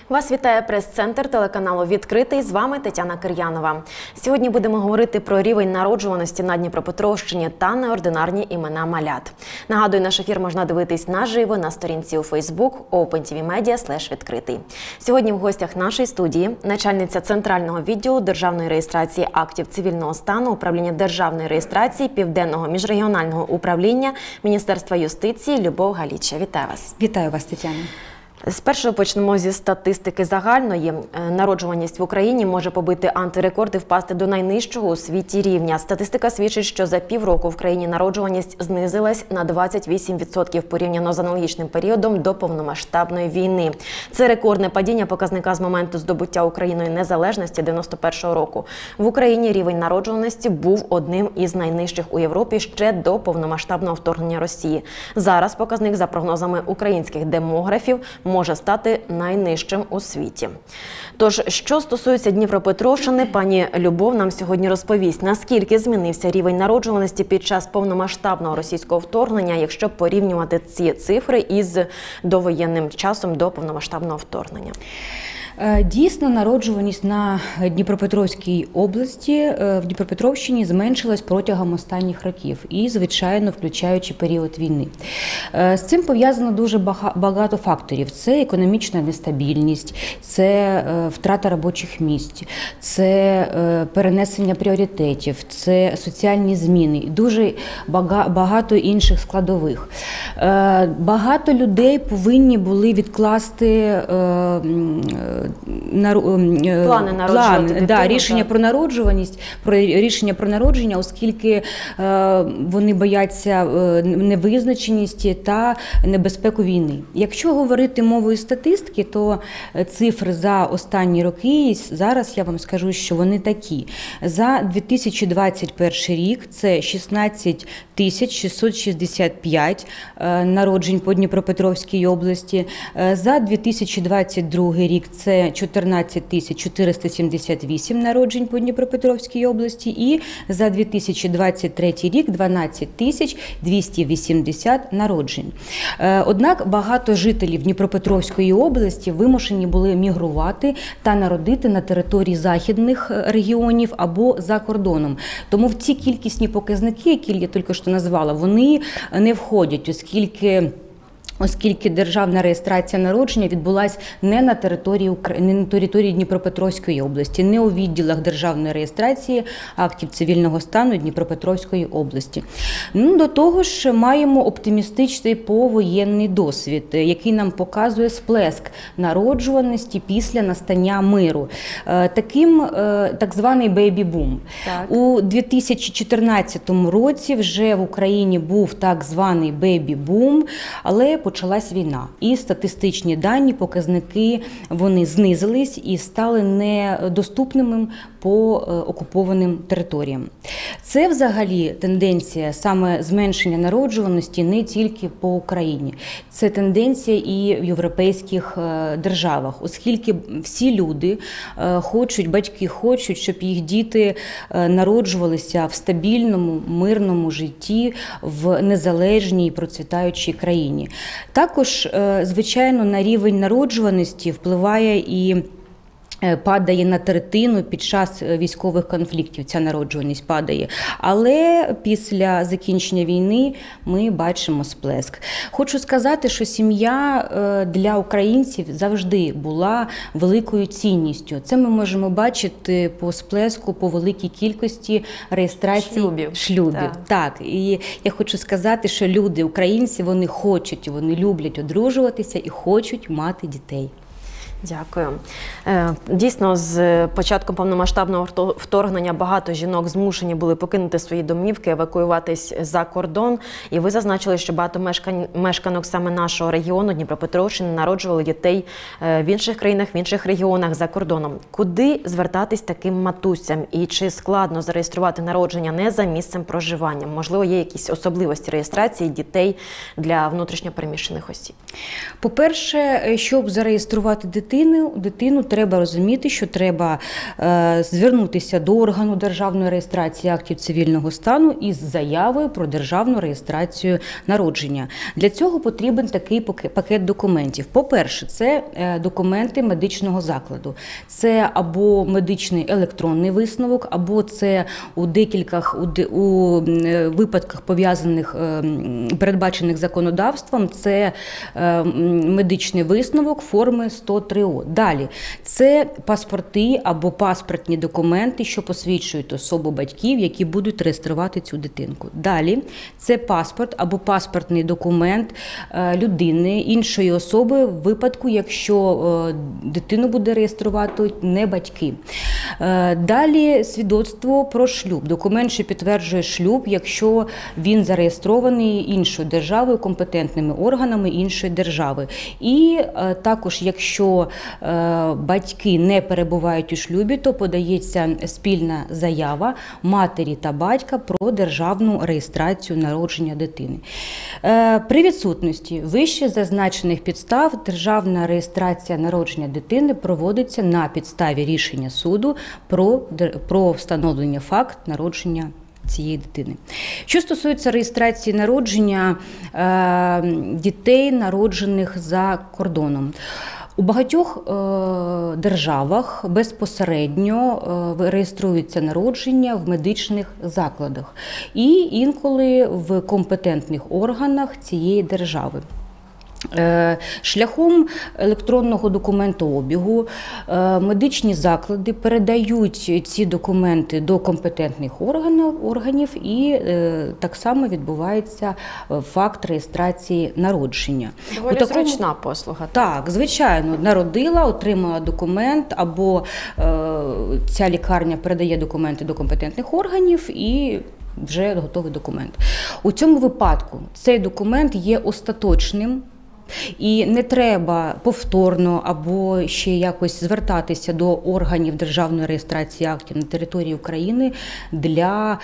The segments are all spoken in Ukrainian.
Вас вітає прес-центр телеканалу «Відкритий». З вами Тетяна Кир'янова. Сьогодні будемо говорити про рівень народжуваності на Дніпропетровщині та неординарні імена малят. Нагадую, наш ефір можна дивитись наживо на сторінці у Facebook OpenTVMedia/відкритий. Сьогодні в гостях нашої студії начальниця Центрального відділу державної реєстрації актів цивільного стану Управління державної реєстрації Південного міжрегіонального управління Міністерства юстиції Любов Галіча. Вітаю вас. Вітаю вас, Тетяна. Спершу почнемо зі статистики загальної. Народжуваність в Україні може побити антирекорд і впасти до найнижчого у світі рівня. Статистика свідчить, що за півроку в країні народжуваність знизилась на 28% порівняно з аналогічним періодом до повномасштабної війни. Це рекордне падіння показника з моменту здобуття Україною незалежності 91-го року. В Україні рівень народжуваності був одним із найнижчих у Європі ще до повномасштабного вторгнення Росії. Зараз показник, за прогнозами українських демографів, може стати найнижчим у світі. Тож, що стосується Дніпропетровщини, пані Любов нам сьогодні розповість, наскільки змінився рівень народжуваності під час повномасштабного російського вторгнення, якщо порівнювати ці цифри із довоєнним часом до повномасштабного вторгнення. Дійсно, народжуваність на Дніпропетровській області, в Дніпропетровщині зменшилась протягом останніх років і, звичайно, включаючи період війни. З цим пов'язано дуже багато факторів. Це економічна нестабільність, це втрата робочих місць, це перенесення пріоритетів, це соціальні зміни, дуже багато інших складових. Багато людей повинні були відкласти рішення про народжуваність, про рішення про народження, оскільки вони бояться невизначеності та небезпеку війни. Якщо говорити мовою статистики, то цифри за останні роки, зараз я вам скажу, що вони такі. За 2021 рік це 16 665 народжень по Дніпропетровській області. За 2022 рік це 14 478 народжень по Дніпропетровській області. І за 2023 рік 12 280 народжень. Однак багато жителів Дніпропетровської області вимушені були мігрувати та народити на території західних регіонів або за кордоном. Тому в ці кількісні показники, які я тільки що назвала, вони не входять, оскільки державна реєстрація народження відбулася не на території Дніпропетровської області, не у відділах державної реєстрації актів цивільного стану Дніпропетровської області. До того ж, маємо оптимістичний повоєнний досвід, який нам показує сплеск народжуваності після настання миру. Так званий бейбі-бум. У 2014 році вже в Україні був так званий бейбі-бум, але почалась війна. І статистичні дані, показники, вони знизились і стали недоступними по окупованим територіям. Це взагалі тенденція саме зменшення народжуваності не тільки по Україні. Це тенденція і в європейських державах, оскільки всі люди батьки хочуть, щоб їх діти народжувалися в стабільному, мирному житті, в незалежній і процвітаючій країні. Також, звичайно, на рівень народжуваності впливає і падає на третину під час військових конфліктів, ця народжуваність падає. Але після закінчення війни ми бачимо сплеск. Хочу сказати, що сім'я для українців завжди була великою цінністю. Це ми можемо бачити по сплеску, по великій кількості реєстрацій шлюбів. Так, і я хочу сказати, що люди, українці, вони люблять одружуватися і хочуть мати дітей. Дякую. Дійсно, з початком повномасштабного вторгнення багато жінок змушені були покинути свої домівки, евакуюватись за кордон. І ви зазначили, що багато мешканок саме нашого регіону, Дніпропетровщини, народжували дітей в інших країнах, в інших регіонах за кордоном. Куди звертатись таким матусям? І чи складно зареєструвати народження не за місцем проживання? Можливо, є якісь особливості реєстрації дітей для внутрішньо переміщених осіб? По-перше, щоб зареєструвати дитину, дитину треба розуміти, що треба звернутися до органу державної реєстрації актів цивільного стану із заявою про державну реєстрацію народження. Для цього потрібен такий пакет документів. По-перше, це документи медичного закладу. Це або медичний електронний висновок, або це у випадках пов'язаних, передбачених законодавством, це медичний висновок форми 103О. Далі, це паспорти або паспортні документи, що посвідчують особу батьків, які будуть реєструвати цю дитинку. Далі, це паспорт або паспортний документ людини, іншої особи в випадку, якщо дитину буде реєструвати не батьки. Далі, свідоцтво про шлюб. Документ, що підтверджує шлюб, якщо він зареєстрований іншою державою, компетентними органами іншої держави. І також, якщо батьки не перебувають у шлюбі, то подається спільна заява матері та батька про державну реєстрацію народження дитини. При відсутності вище зазначених підстав державна реєстрація народження дитини проводиться на підставі рішення суду про встановлення факт народження цієї дитини. Що стосується реєстрації народження дітей, народжених за кордоном. У багатьох державах безпосередньо реєструється народження в медичних закладах і інколи в компетентних органах цієї держави. Шляхом електронного документообігу медичні заклади передають ці документи до компетентних органів і так само відбувається факт реєстрації народження. Доволі зручна послуга. Так, звичайно, народила, отримала документ, або ця лікарня передає документи до компетентних органів і вже готовий документ. У цьому випадку цей документ є остаточним. І не треба повторно або ще якось звертатися до органів державної реєстрації актів на території України для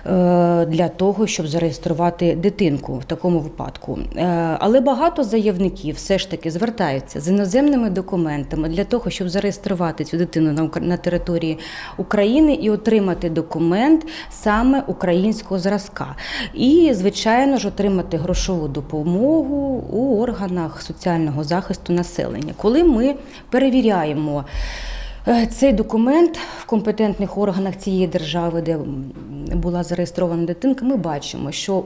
того, щоб зареєструвати дитинку в такому випадку. Але багато заявників все ж таки звертаються з іноземними документами для того, щоб зареєструвати цю дитину на території України і отримати документ саме українського зразка. І, звичайно ж, отримати грошову допомогу у органах соціального захисту населення. Коли ми перевіряємо цей документ в компетентних органах цієї держави, де була зареєстрована дитинка, ми бачимо, що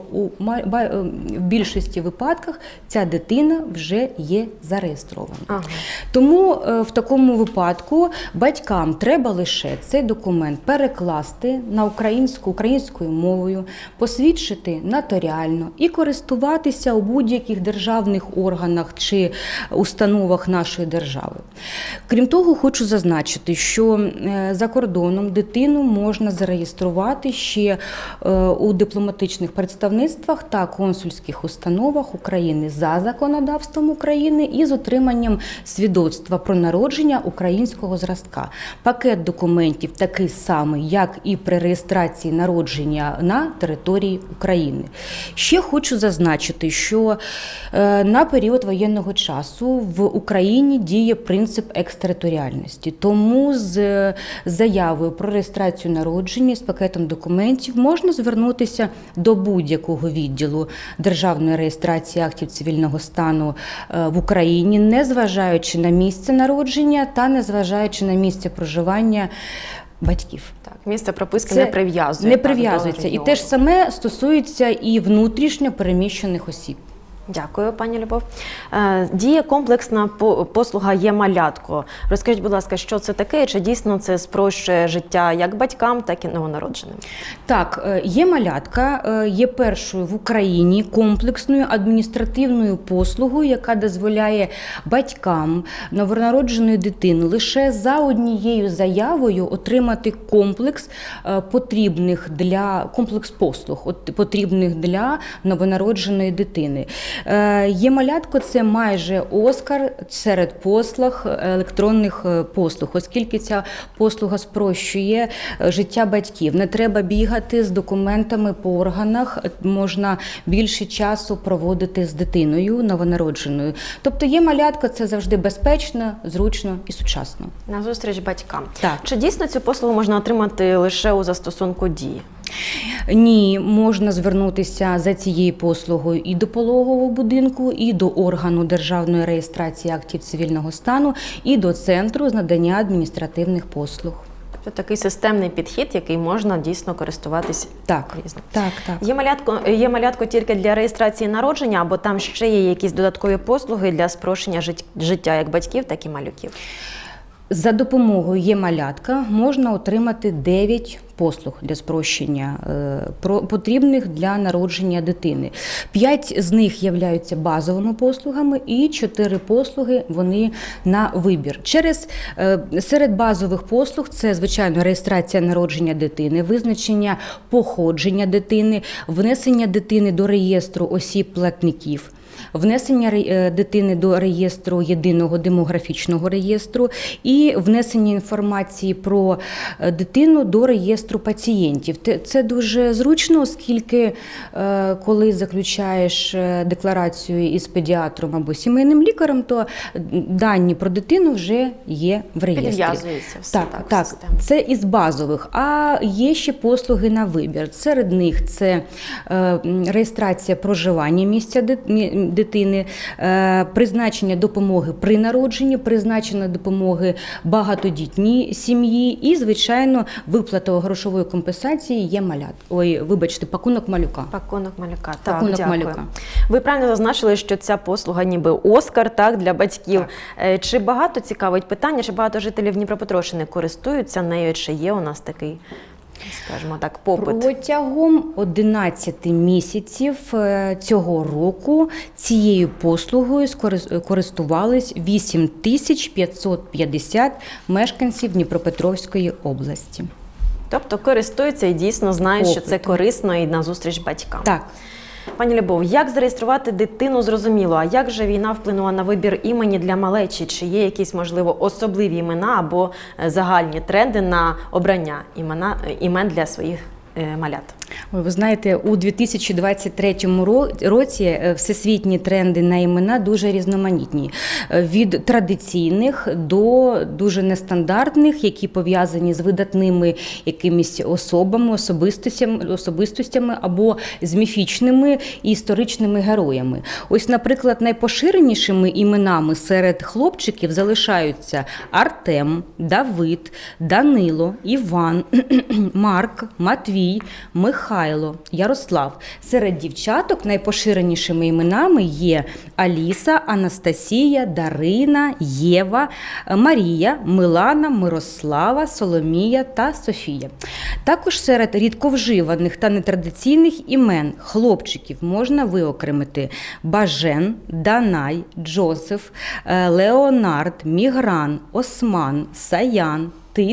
в більшості випадках ця дитина вже є зареєстрована. Ага. Тому в такому випадку батькам треба лише цей документ перекласти на українською мовою, посвідчити нотаріально і користуватися у будь-яких державних органах чи установах нашої держави. Крім того, хочу зазначити, що за кордоном дитину можна зареєструвати ще у дипломатичних представництвах та консульських установах України за законодавством України і з отриманням свідоцтва про народження українського зразка. Пакет документів такий самий, як і при реєстрації народження на території України. Ще хочу зазначити, що на період воєнного часу в Україні діє принцип екстериторіальності. Тому з заявою про реєстрацію народження з пакетом документів можна звернутися до будь-якого відділу державної реєстрації актів цивільного стану в Україні, незважаючи на місце народження та незважаючи на місце проживання батьків. Так, місце прописки не прив'язується. Не прив'язується. І те ж саме стосується і внутрішньо переміщених осіб. Дякую, пані Любов. Діє комплексна послуга «Є-малятко». Розкажіть, будь ласка, що це таке і чи дійсно це спрощує життя як батькам, так і новонародженим? Так, «Є-малятка» є першою в Україні комплексною адміністративною послугою, яка дозволяє батькам новонародженої дитини лише за однією заявою отримати комплекс комплекс послуг, потрібних для новонародженої дитини. Є-малятко – це майже Оскар серед послуг, електронних послуг, оскільки ця послуга спрощує життя батьків. Не треба бігати з документами по органах, можна більше часу проводити з дитиною новонародженою. Тобто є-малятко – це завжди безпечно, зручно і сучасно. На зустріч батькам. Так. Чи дійсно цю послугу можна отримати лише у застосунку «Дії»? Ні, можна звернутися за цією послугою і до пологового будинку, і до органу державної реєстрації актів цивільного стану, і до центру з надання адміністративних послуг. Це такий системний підхід, який можна дійсно користуватись різним. Так. Є-малятко тільки для реєстрації народження, або там ще є якісь додаткові послуги для спрощення життя як батьків, так і малюків? За допомогою є-малятка можна отримати 9 послуг для спрощення, потрібних для народження дитини. 5 з них являються базовими послугами і 4 послуги вони на вибір. Серед базових послуг це, звичайно, реєстрація народження дитини, визначення походження дитини, внесення дитини до реєстру осіб-платників, внесення дитини до реєстру єдиного демографічного реєстру і внесення інформації про дитину до реєстру пацієнтів. Це дуже зручно, оскільки коли заключаєш декларацію із педіатром або сімейним лікарем, то дані про дитину вже є в реєстрі. Підв'язується все Так, в систему. це із базових. А є ще послуги на вибір. Серед них це реєстрація проживання місця дитини, призначення допомоги при народженні, призначення допомоги багатодітній сім'ї і, звичайно, виплата грошової компенсації є пакунок малюка. Пакунок малюка. Пакунок дякую. малюка. Ви правильно зазначили, що ця послуга ніби Оскар, так, для батьків. Так. Чи багато цікавить питання, чи багато жителів Дніпропетровщини користуються нею, чи є у нас такий, скажімо так, попит? Протягом 11 місяців цього року цією послугою користувались 8550 мешканців Дніпропетровської області. Тобто користуються і дійсно знають, що це корисно і назустріч батькам. Так. Пані Любов, як зареєструвати дитину, зрозуміло, а як же війна вплинула на вибір імені для малечі? Чи є якісь, можливо, особливі імена або загальні тренди на обрання імен для своїх малят? Ви знаєте, у 2023 році всесвітні тренди на імена дуже різноманітні. Від традиційних до дуже нестандартних, які пов'язані з видатними якимись особами, особистостями або з міфічними і історичними героями. Ось, наприклад, найпоширенішими іменами серед хлопчиків залишаються Артем, Давид, Данило, Іван, Марк, Матвій, Михайло, Ярослав. Серед дівчаток найпоширенішими іменами є Аліса, Анастасія, Дарина, Єва, Марія, Милана, Мирослава, Соломія та Софія. Також серед рідковживаних та нетрадиційних імен хлопчиків можна виокремити Бажен, Данай, Джозеф, Леонард, Мігран, Осман, Саян,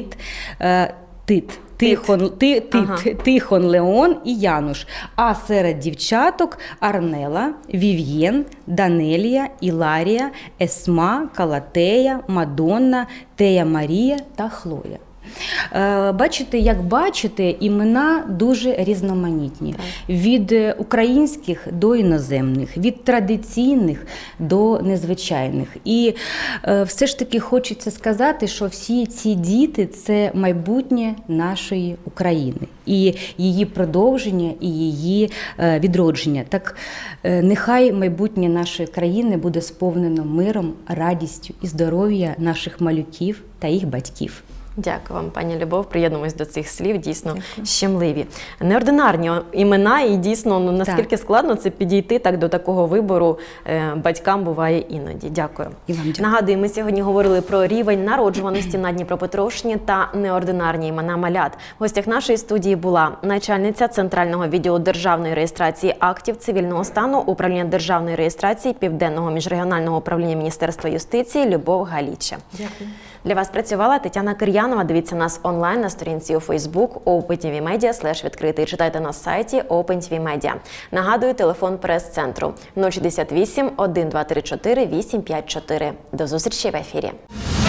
Тихон, Леон і Януш. А серед дівчаток Арнела, Вів'єн, Данелія, Іларія, Есма, Калатея, Мадонна, Тея Марія та Хлоя. Як бачите, імена дуже різноманітні. Від українських до іноземних, від традиційних до незвичайних. І все ж таки хочеться сказати, що всі ці діти – це майбутнє нашої України. І її продовження, і її відродження. Так нехай майбутнє нашої країни буде сповнено миром, радістю і здоров'я наших малюків та їх батьків. Дякую вам, пані Любов. Приєднуємось до цих слів, дійсно щемливі. Неординарні імена, і дійсно, наскільки складно це підійти так до такого вибору батькам буває іноді. Дякую. І вам дякую. Нагадую, ми сьогодні говорили про рівень народжуваності на Дніпропетровщині та неординарні імена малят. В гостях нашої студії була начальниця Центрального відділу державної реєстрації актів цивільного стану Управління державної реєстрації Південного міжрегіонального управління Міністерства юстиції Любов Галіча. Дякую. Для вас працювала Тетяна Кир'ян. Ульянова. Дивіться нас онлайн на сторінці у Facebook OpenTVMedia/відкритий. Читайте на сайті OpenTVMedia. Нагадую, телефон прес-центру 068 1234 854. До зустрічі в ефірі.